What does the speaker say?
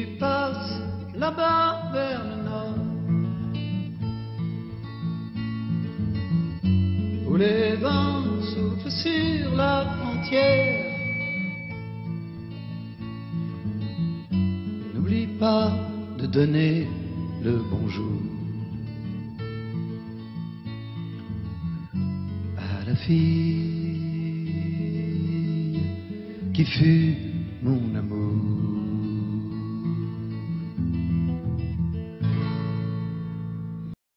tu passes là-bas vers le nord, où les vents soufflent sur la frontière. N'oublie pas de donner le bonjour à la fille qui fut mon amour.